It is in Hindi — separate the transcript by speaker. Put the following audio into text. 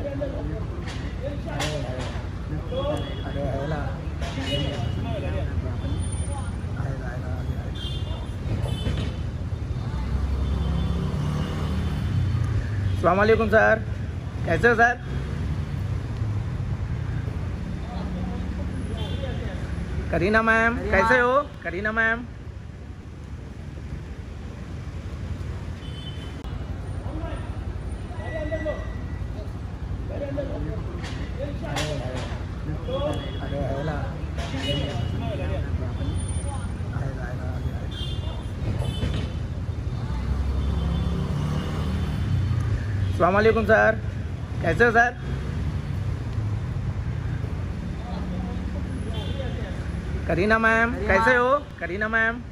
Speaker 1: अस्सलाम वालेकुम सर, कैसे हो सर? करीना मैम कैसे हो? करीना मैम अस्सलाम वालेकुम सर, कैसे हो सर? करीना मैम कैसे हो? करीना मैम